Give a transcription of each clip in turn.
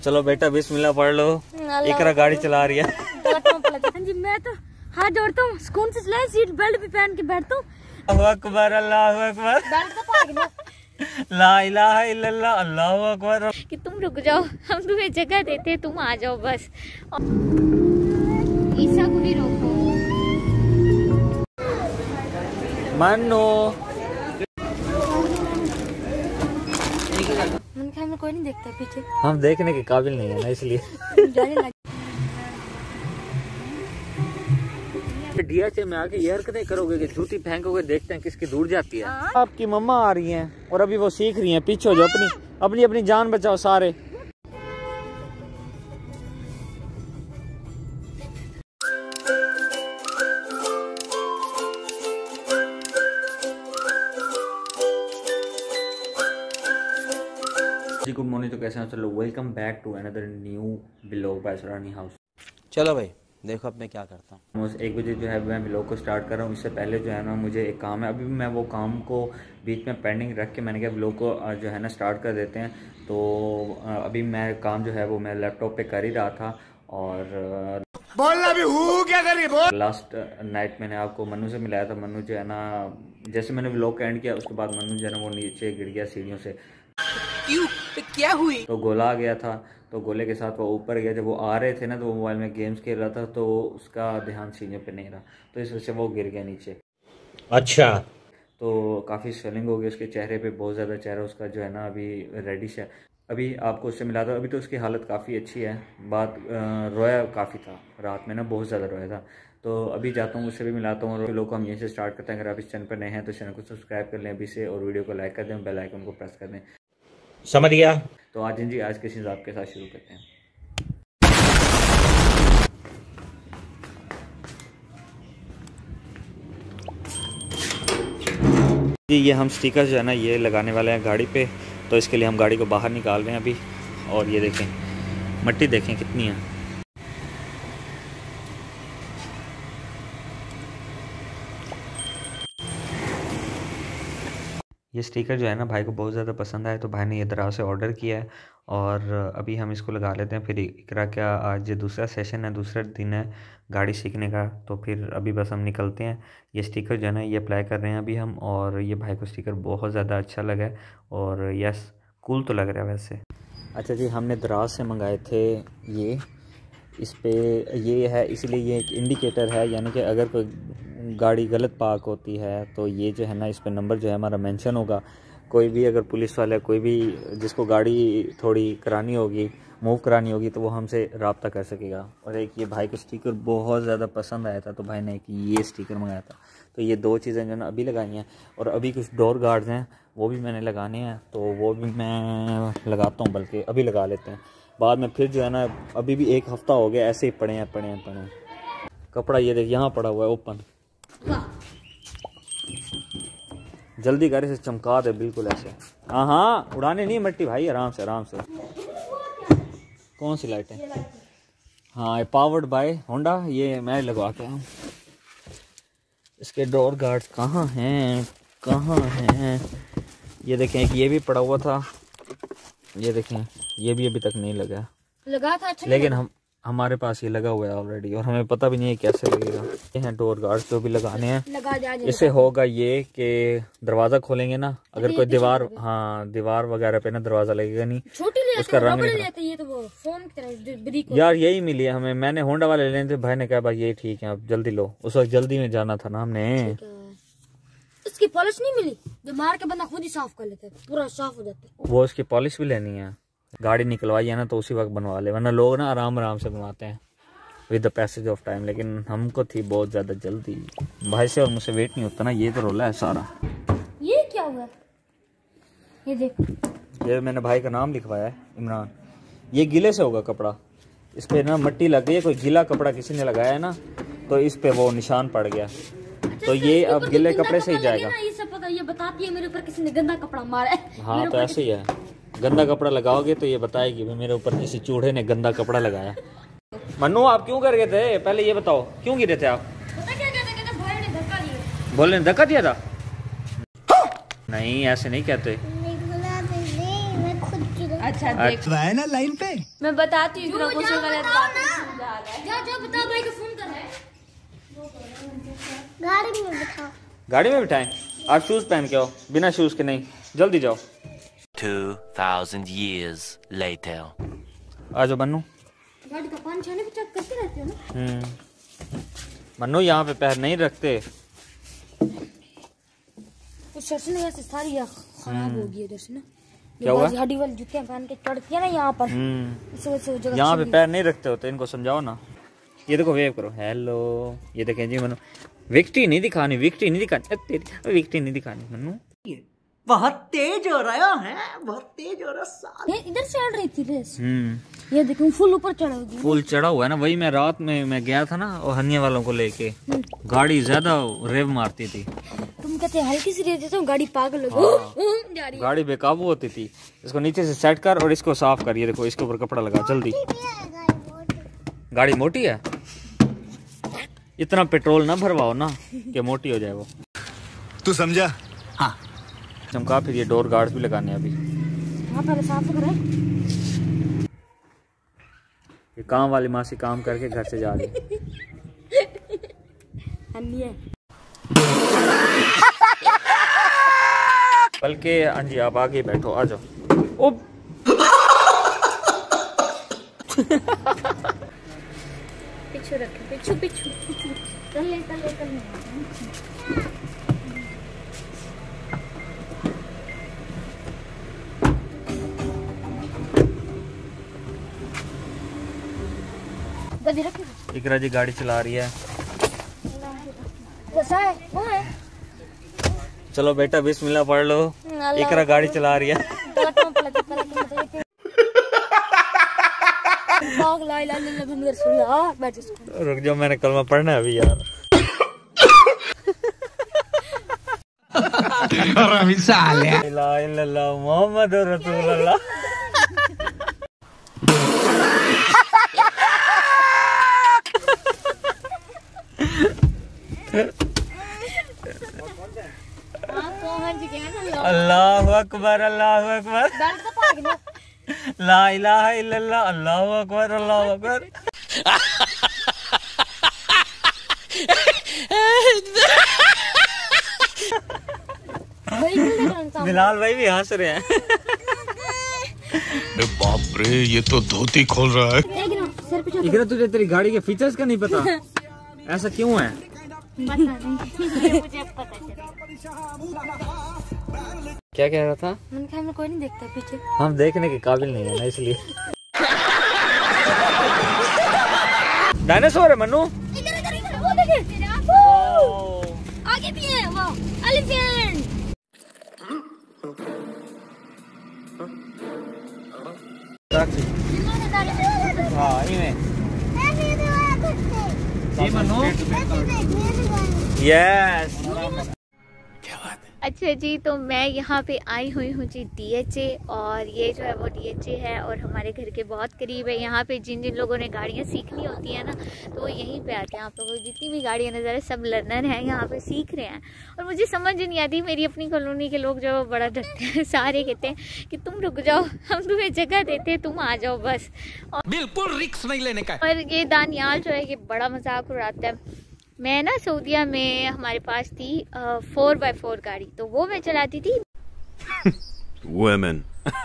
चलो बेटा बिस्मिल्लाह पढ़ लो। इकरा गाड़ी चला रही है। जी मैं तो हाथ जोड़ता हूँ, सुकून से चलाए, सीट बेल्ट भी पहन के बैठता हूँ। अल्लाहु अकबर, अल्लाहु अकबर, ला इलाहा इल्लल्लाह, अल्लाहु अकबर। कि तुम रुक जाओ, हम तुम्हें जगह देते हैं, तुम आ जाओ बस। ईसा को भी रोको। मन्नू में कोई नहीं देखता पीछे, हम देखने के काबिल नहीं है ना, इसलिए। डीएचए में आके ये हरकतें करोगे कि जूती फेंकोगे, देखते हैं किसकी दूर जाती है। आपकी मम्मा आ रही हैं और अभी वो सीख रही हैं, पीछे हो जाओ, अपनी जान बचाओ सारे। जी गुड मॉर्निंग, तो कैसे हैं? चलो welcome back to another new blog by Sarani house. चलो भाई देखो अब मैं क्या करता हूँ। 1 बजे जो है मैं ब्लॉग को स्टार्ट कर रहा हूँ। इससे पहले जो है ना मुझे एक काम है, अभी मैं वो काम को बीच में पेंडिंग रख के मैंने कहा ब्लॉग को जो है ना स्टार्ट कर देते हैं। तो अभी मैं काम जो है वो मैं लैपटॉप पे कर ही रहा था और बोलना भी हूँ क्या करिए। लास्ट नाइट मैंने आपको मन्नू से मिलाया था। मन्नू जो है ना, जैसे मैंने ब्लॉग का एंड किया उसके बाद मन्नू जो है ना वो नीचे गिर गया सीढ़ियों से। क्यों, क्या हुई? तो गोला आ गया था, तो गोले के साथ वो ऊपर गया। जब वो आ रहे थे ना तो वो मोबाइल में गेम्स खेल रहा था, तो उसका ध्यान सीने पे नहीं रहा, तो इस वजह से वो गिर गया नीचे। अच्छा। तो काफ़ी स्वेलिंग हो गई उसके चेहरे पे, बहुत ज़्यादा चेहरा उसका जो है ना अभी रेडिश है। अभी आपको उससे मिला था, अभी तो उसकी हालत काफ़ी अच्छी है। बात रोया काफ़ी था रात में ना, बहुत ज़्यादा रोया था। तो अभी जाता हूँ, उससे भी मिलाता हूँ और लोग हम यहीं से स्टार्ट करते हैं। अगर आप इस चैनल पर नए हैं तो चैनल को सब्सक्राइब कर लें अभी से और वीडियो को लाइक कर दें, बेल आइकन को प्रेस कर दें। समझ गया। तो आज जी आज के सीन आपके साथ शुरू करते हैं। जी ये हम स्टिकर जो है ना ये लगाने वाले हैं गाड़ी पे, तो इसके लिए हम गाड़ी को बाहर निकाल रहे हैं अभी। और ये देखें मट्टी, देखें कितनी है। ये स्टिकर जो है ना भाई को बहुत ज़्यादा पसंद आया, तो भाई ने ये दराज से ऑर्डर किया है और अभी हम इसको लगा लेते हैं। फिर इकरा क्या आज दूसरा सेशन है, दूसरा दिन है गाड़ी सीखने का, तो फिर अभी बस हम निकलते हैं। ये स्टिकर जो है ना ये अप्लाई कर रहे हैं अभी हम, और ये भाई को स्टिकर बहुत ज़्यादा अच्छा लगा है और यस कूल तो लग रहा है वैसे। अच्छा जी, हमने दराज से मंगाए थे ये, इस पे ये है, इसलिए ये एक इंडिकेटर है, यानी कि अगर कोई गाड़ी गलत पार्क होती है तो ये जो है ना इस पे नंबर जो है हमारा मेंशन होगा। कोई भी अगर पुलिस वाला, कोई भी जिसको गाड़ी थोड़ी करानी होगी, मूव करानी होगी, तो वो हमसे रब्ता कर सकेगा। और एक ये भाई को स्टिकर बहुत ज़्यादा पसंद आया था, तो भाई ने एक ये स्टिकर मंगाया था। तो ये 2 चीज़ें जो ना अभी लगाई हैं, और अभी कुछ डोर गार्ड्स हैं वो भी मैंने लगाने हैं, तो वो भी मैं लगाता हूँ, बल्कि अभी लगा लेते हैं। बाद में फिर जो है ना, अभी भी 1 हफ्ता हो गया ऐसे ही पड़े हैं। कपड़ा ये देख यहाँ पड़ा हुआ है ओपन, जल्दी कर, इसे चमका दे बिल्कुल ऐसे। हाँ उड़ाने नहीं मट्टी भाई, आराम से आराम से। कौन सी लाइट है? हाँ पावर्ड बाय होंडा, ये मैं लगवा के आऊँ। इसके डोर गार्ड्स कहाँ हैं? ये देखें, एक ये भी पड़ा हुआ था, ये देखें ये भी अभी तक नहीं लगा था। अच्छा लेकिन हमारे पास ये लगा हुआ है ऑलरेडी, और हमें पता भी नहीं है कैसे लगेगा। ये हैं डोर गार्ड्स जो भी लगाने हैं। इससे होगा ये कि दरवाज़ा खोलेंगे ना, अगर कोई दीवार, हाँ दीवार वगैरह पे ना दरवाज़ा लगेगा नहीं, उसका रंग नहीं। ये तो वो फोम की तरह यार यही मिली है हमें, मैंने होंडा वाले लेने थे, भाई ने कहा भाई ये ठीक है अब जल्दी लो। उस वक्त जल्दी में जाना था ना हमने। इसकी पॉलिश नहीं मिली, जो मार के बंदा खुद ही साफ कर लेता है, पूरा साफ हो जाता है। वो उसकी पॉलिश भी लेनी है, गाड़ी निकलवाई है ना तो उसी वक्त बनवा ले, वरना लोग ना आराम से बनवाते हैं with the passage of time. लेकिन हमको थी बहुत ज़्यादा जल्दी भाई से, और मुझसे वेट नहीं होता ना। ये तो रोला है सारा। ये क्या हुआ? ये देख, ये मैंने भाई का नाम लिखवाया है इमरान। ये गिले से होगा कपड़ा, इस पे ना मट्टी लग गई है, कोई गीला कपड़ा किसी ने लगाया है ना, तो इस पे वो निशान पड़ गया। तो ये अब गिले कपड़े से ही जाएगा। ये सब पता, ये बताती है मेरे ऊपर किसी ने गंदा कपड़ा मारा है। हाँ तो ऐसे ही है, गंदा कपड़ा लगाओगे तो ये बताएगी भाई मेरे ऊपर किसी चूड़े ने गंदा कपड़ा लगाया। मन्नू आप क्यों कर गए थे, पहले ये बताओ, क्यों गिरे थे आप? पता क्या कहते, भाई ने धक्का दिया। बोले धक्का दिया था? नहीं ऐसे नहीं कहते। अच्छा देख है ना लाइन पे। मैं बताती हूँ इकरा को से गलत बात जा बता भाई को फोन कर। गाड़ी में बिठाओ। गाड़ी में बिठाएं? आप शूज पहन के आओ, बिना शूज के नहीं, जल्दी जाओ। 2000 years later. आ जाओ मन्नू। गाड़ी का पानी छाने पे चेक करते रहते हो ना। मन्नू यहाँ पे पैर नहीं रखते। कुछ सर्जन वैसे सारी खराब हो गई इधर से ना। क्या हुआ? हड्डी वाली जूतियां पहन के चढ़ती है ना यहाँ पर, इस वजह से वो जगह यहाँ पे पैर नहीं रखते होते, इनको समझाओ ना। ये देखो, वेव करो, हेलो। ये देखें जी मन्नू, विक्ट्री नहीं दिखानी, विक्ट्री नहीं दिखानी, विक्ट्री नहीं दिखानी मन्नू। बहुत तेज हो रहा है, बहुत तेज हो रहा है। इधर से चढ़ रही थी रेस। ये देखो फुल ऊपर चढ़ा हुआ। फुल चढ़ा हुआ है ना, वही मैं रात में मैं गया था ना, और हनिया वालों को लेके, गाड़ी ज्यादा रेव मारती थी। तुम कहते हल्की सी रेस देते हो, गाड़ी पागल हो जा रही है। गाड़ी बेकाबू होती थी। इसको नीचे से सेट कर और इसको साफ कर। ये देखो, इसके ऊपर कपड़ा लगा जल्दी। गाड़ी मोटी है, इतना पेट्रोल ना भरवाओ ना कि मोटी हो जाए वो। तू समझा? हाँ। चमका। फिर ये डोर गार्ड भी लगाने हैं अभी। हाँ पहले साफ करें। ये काम वाली मासी काम करके घर से जा रही है। बल्कि हाँ जी, आप आगे बैठो, आ जाओ। ओ पिछू रखे, पिछू पिछू पिछू कर ले। इकरा जी गाड़ी चला रही है। कैसा है? वो है। चलो बेटा बिस्मिल्लाह पढ़ लो। इकरा गाड़ी चला रही है। रुक जाओ, मैंने कलमा पढ़ना है अभी यार। ला इलाहा इल्लल्लाह मुहम्मदुर रसूलुल्लाह। अल्लाहु अकबर, अल्लाहु अकबर, ला इलाहा इल्लल्लाह, अल्लाहु अकबर, अल्लाहु अकबर। बिलाल भाई भी हंस रहे हैं। बाप रे, ये तो धोती खोल रहा है। इकरा तुझे तेरी गाड़ी के फीचर्स का नहीं पता? ऐसा क्यों है? मुझे पता चला। क्या कह रहा था? मैंने कहा कोई नहीं देखता पीछे। हम देखने के काबिल नहीं है ना, इसलिए। डायनासोर है मन्नू। वो देखिए, आगे भी है वो एलिफेंट। हाँ ये मन्नू। यस। अच्छा जी, तो मैं यहाँ पे आई हुई हूँ जी DHA, और ये जो है वो DHA है और हमारे घर के बहुत करीब है। यहाँ पे जिन जिन लोगों ने गाड़ियाँ सीखनी होती है ना, तो वो यहीं पे आते हैं। आप लोगों को जितनी भी गाड़ियाँ नज़र है, सब लर्नर हैं, यहाँ पे सीख रहे हैं। और मुझे समझ नहीं आती, मेरी अपनी कॉलोनी के लोग जो बड़ा डरते हैं। सारे कहते हैं कि तुम रुक जाओ, हम तुम्हें जगह देते हैं, तुम आ जाओ बस। और बिल्कुल रिस्क नहीं लेने का। और ये दानियाल जो है ये बड़ा मजाक उड़ाता है। मैं ना सऊदिया में हमारे पास थी 4x4 गाड़ी, तो वो मैं चलाती थी। Women.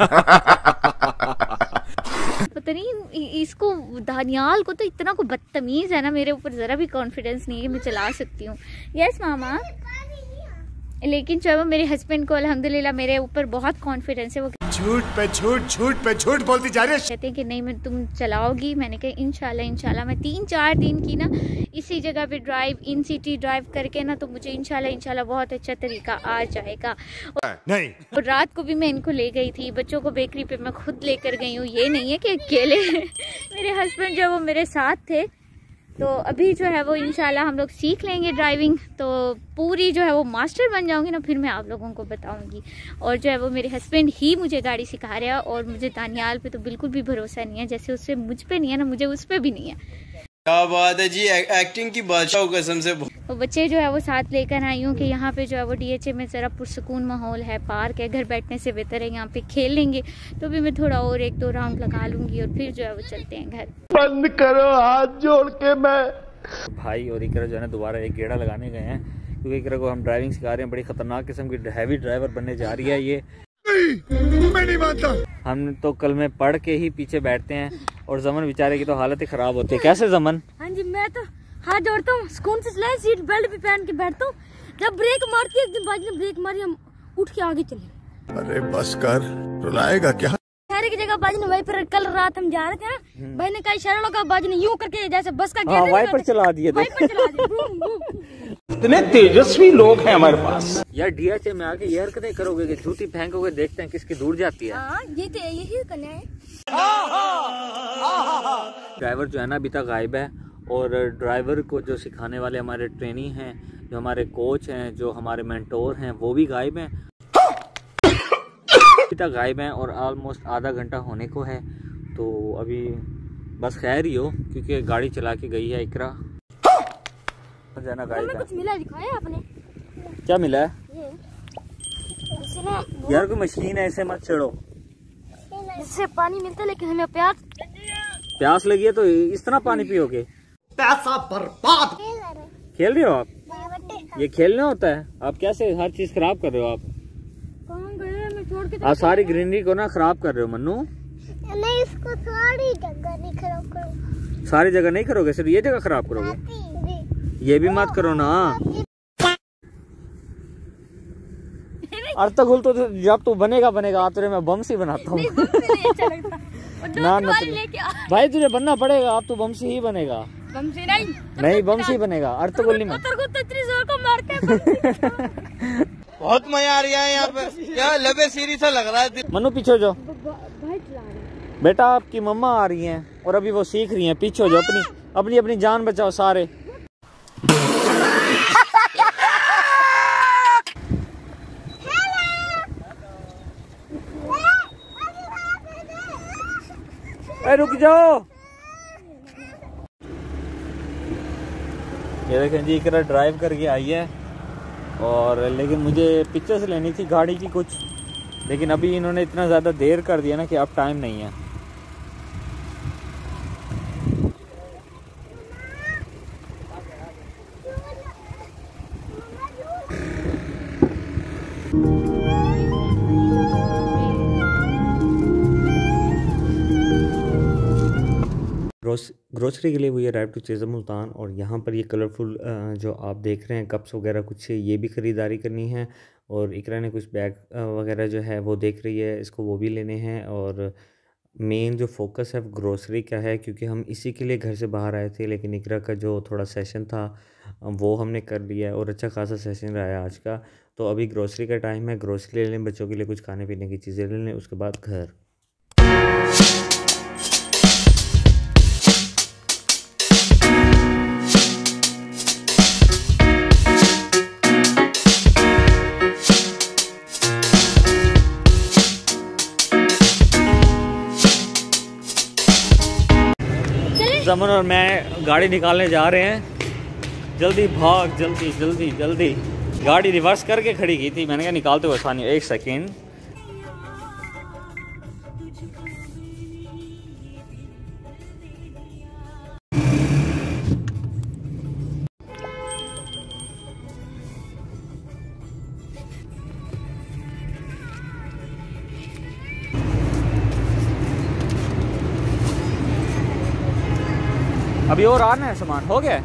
पता नहीं इसको, दानियाल को तो इतना को बदतमीज है ना, मेरे ऊपर जरा भी कॉन्फिडेंस नहीं है कि मैं चला सकती हूँ। यस मामा। लेकिन जो मेरे हस्बैंड को अल्हम्दुलिल्लाह मेरे ऊपर बहुत कॉन्फिडेंस है। वो झूठ पे झूठ, झूठ पे झूठ बोलती जा रही है। कहते हैं कि नहीं, मैं तुम चलाओगी। मैंने कहा इंशाल्लाह इंशाल्लाह। मैं 3-4 दिन की ना इसी जगह पे ड्राइव, इन सिटी ड्राइव करके ना, तो मुझे इंशाल्लाह इंशाल्लाह बहुत अच्छा तरीका आ जाएगा। नहीं। और रात को भी मैं इनको ले गई थी, बच्चों को बेकरी पे मैं खुद लेकर गई हूँ। ये नहीं है कि अकेले मेरे हस्बैंड जो है वो मेरे साथ थे। तो अभी जो है वो इंशाल्लाह हम लोग सीख लेंगे ड्राइविंग, तो पूरी जो है वो मास्टर बन जाऊंगी ना, फिर मैं आप लोगों को बताऊंगी। और जो है वो मेरे हस्बैंड ही मुझे गाड़ी सिखा रहे हैं, और मुझे दानियाल पे तो बिल्कुल भी भरोसा नहीं है। जैसे उससे मुझ पे नहीं है ना, मुझे उस पे भी नहीं है। क्या बात है जी, एक्टिंग की बादशाह कसम से। तो बच्चे जो है वो साथ लेकर आई हूँ कि यहाँ पे जो है वो DHA में ज़रा पुरसुकून माहौल है, पार्क है, घर बैठने से बेहतर है यहाँ पे खेल लेंगे। तो भी मैं थोड़ा और 1-2 राउंड लगा लूँगी और फिर जो है वो चलते हैं घर। बंद करो हाथ जोड़ के। मैं भाई और इकरा जो है ना दोबारा एक गेड़ा लगाने गए हैं, क्योंकि इकरा को हम ड्राइविंग सिखा रहे हैं। बड़ी खतरनाक किस्म की हैवी ड्राइवर बनने जा रही है ये। मैं नहीं मानता। हम तो कल में पढ़ के ही पीछे बैठते हैं और जमन बेचारे की तो हालत ही खराब होती है। कैसे जमन? हाँ जी, मैं तो हाथ जोड़ता हूँ, सुकून से चलाए, सीट बेल्ट भी पहन के बैठता हूँ। जब ब्रेक मारती है, एक दिन बाजी ने ब्रेक मारी, हम उठ के आगे चले। अरे बस कर, रुलाएगा क्या? ठहरे की जगह बाजी ने वाइपर, कल रात हम जा रहे थे ना, भाई ने कहा इशारा लगा, बाजी ने यूं करके जैसे बस का गेट वाइपर चला दिए। इतने तेजस्वी लोग हैं हमारे पास। यार DHA में आके ये हरकतें करोगे कि झूठी फेंकोगे, देखते हैं किसकी दूर जाती है। ये तो यही करना है। ड्राइवर जो है ना अभी तक गायब है, और ड्राइवर को जो सिखाने वाले हमारे ट्रेनी हैं, जो हमारे कोच हैं, जो हमारे मेंटोर हैं, वो भी गायब हैं, अभी तक गायब हैं। और ऑलमोस्ट आधा घंटा होने को है। तो अभी बस खैर ही हो, क्योंकि गाड़ी चला के गई है इकरा। जाना गायब है। कुछ मिला दिखाया आपने? क्या मिला है? इससे ना यार कोई मशीन है, इसे मत छेड़ो। इससे पानी मिलता है, लेकिन हमें प्यास लगी है तो इस तरह पानी पियोगे? पैसा बर्बाद। खेल रहे हो आप? ये खेलना होता है? आप कैसे हर चीज खराब कर रहे हो आप? आप सारी ग्रीनरी को ना खराब कर रहे हो मन्नू। नहीं, इसको सारी जगह नहीं खराब करो। सारी जगह नहीं करोगे, सिर्फ ये जगह खराब करोगे। ये भी मत करो ना। अर्तगुल तो जब तू बनेगा तेरे मैं बमसी बनाता हूँ। ना भाई तुझे बनना पड़ेगा, अब तू बमसी ही बनेगा। बमसी नहीं बमसी बनेगा, अर्तगुल नहीं। बहुत मजा आ रहा है यहाँ पे, क्या लबे सीरी सा लग रहा है। मनु पीछे जाओ बेटा, आपकी मम्मा आ रही हैं और अभी वो सीख रही हैं। पीछे जाओ, अपनी जान बचाओ सारे। रुक जाओ। ये देखें जी, इकरा ड्राइव करके आई है, और लेकिन मुझे पिक्चर्स लेनी थी गाड़ी की कुछ, लेकिन अभी इन्होंने इतना ज़्यादा देर कर दिया ना कि अब टाइम नहीं है। ग्रोसरी के लिए वो अराइव टू चेज़ा मुल्तान, और यहाँ पर ये कलरफुल जो आप देख रहे हैं कप्स वगैरह कुछ, ये भी ख़रीदारी करनी है। और इकरा ने कुछ बैग वगैरह जो है वो देख रही है, इसको वो भी लेने हैं। और मेन जो फोकस है ग्रोसरी का है, क्योंकि हम इसी के लिए घर से बाहर आए थे। लेकिन इकरा का जो थोड़ा सेशन था वो हमने कर लिया है, और अच्छा खासा सेशन रहा है आज का। तो अभी ग्रोसरी का टाइम है, ग्रोसरी ले लें, बच्चों के लिए कुछ खाने पीने की चीज़ें ले लें, उसके बाद घर। जमन और मैं गाड़ी निकालने जा रहे हैं। जल्दी भाग, जल्दी जल्दी जल्दी। गाड़ी रिवर्स करके खड़ी की थी, मैंने कहा निकालते हुए आसानी। 1 सेकेंड। अभी और आना है सामान, हो गया?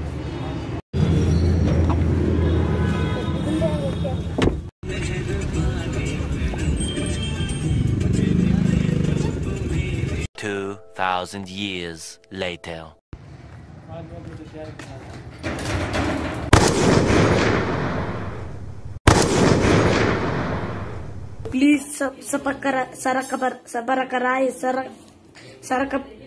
$2,000 years later. प्लीज सबर कराए, सारा